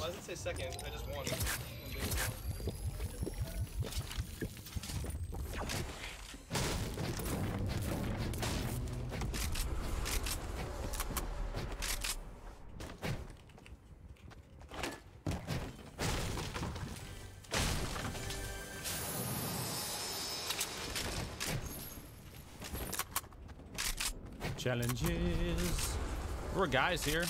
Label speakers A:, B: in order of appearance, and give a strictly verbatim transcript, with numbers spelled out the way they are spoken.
A: Why does it say second? I just won.
B: Challenges. There were guys here.